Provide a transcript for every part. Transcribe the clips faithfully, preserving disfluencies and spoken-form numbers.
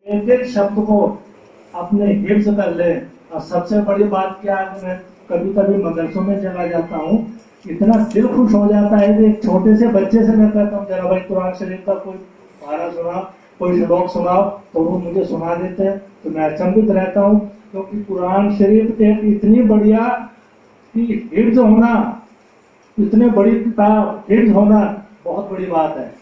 एक एक शब्द को अपने हिफ्ज कर ले। और सबसे बड़ी बात क्या है, मैं कभी कभी मदरसों में चला जाता हूँ, इतना दिल खुश हो जाता है कि एक छोटे से बच्चे से मैं कहता हूँ जरा भाई कुरान शरीफ का कोई पारा सुना, कोई श्लोक सुनाओ, तो वो मुझे सुना देते हैं। तो मैं अचंभित रहता हूँ, क्योंकि कुरान शरीफ एक इतनी बढ़िया कि हिफ्ज होना, इतने बड़ी किताब हिफ्ज होना बहुत बड़ी बात है।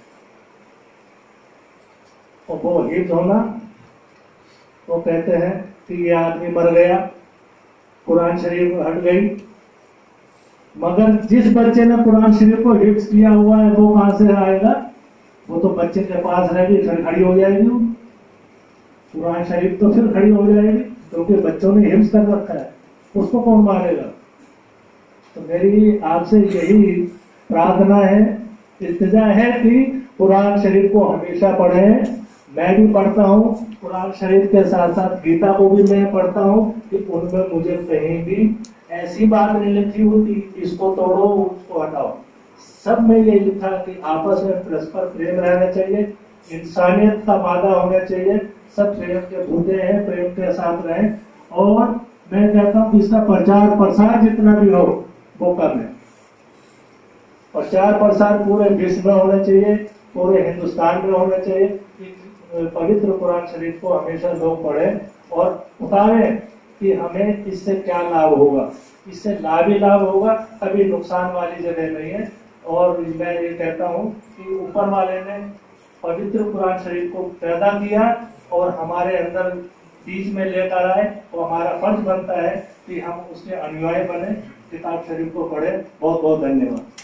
और वो हिफ्ज होना, वो कहते हैं कि ये आदमी मर गया, कुरान शरीफ हट गई, मगर जिस बच्चे ने कुरान शरीफ को हिफ्ज किया हुआ है वो कहां से आएगा? वो तो बच्चे के पास रहेगी, फिर खड़ी हो जाएगी वो कुरान शरीफ, तो फिर खड़ी हो जाएगी, क्योंकि बच्चों ने हिफ्ज कर रखा है, उसको कौन मारेगा? तो मेरी आपसे यही प्रार्थना है, इल्तिजा है कि कुरान शरीफ को हमेशा पढ़ें। मैं भी पढ़ता हूँ, कुरान शरीफ के साथ साथ गीता को भी मैं पढ़ता हूँ, कि उनमें मुझे कहीं भी ऐसी बात नहीं लिखी होती इसको तोड़ो उसको हटाओ। सब में ये लिखा कि आपस में परस्पर प्रेम रहना चाहिए, इंसानियत का वादा होना चाहिए, सब प्रेम के भूते हैं, प्रेम के साथ रहें। और मैं कहता हूँ इसका प्रचार प्रसार जितना भी हो वो कम है। प्रचार प्रसार पूरे विश्व में होना चाहिए, पूरे हिंदुस्तान में होना चाहिए कि पवित्र कुरान शरीफ को हमेशा लोग पढ़ें और उतारें कि हमें इससे क्या लाभ होगा। इससे लाभ ही लाभ होगा, कभी नुकसान वाली जगह नहीं है। और मैं ये कहता हूँ कि ऊपर वाले ने पवित्र कुरान शरीफ को पैदा किया और हमारे अंदर बीच में लेकर आए, तो हमारा फर्ज बनता है कि हम उसके अनुयायी बने, किताब शरीफ को पढ़े। बहुत बहुत धन्यवाद।